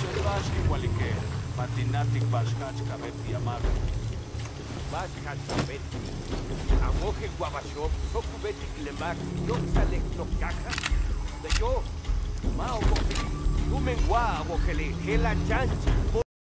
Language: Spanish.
Bashki Walike, Matinatik Bashkachka Beti Amar. Bashkachka Beti. Amoje Guabashop, Soku Beti Kilemak, Yoxale Nocaja. De yo, Mao Bokeli, Lumengua Bokeli, Hela Chanchi,